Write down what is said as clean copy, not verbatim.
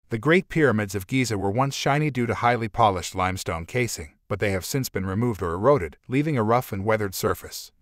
The Great Pyramids of Giza were once shiny due to highly polished limestone casing, but they have since been removed or eroded, leaving a rough and weathered surface.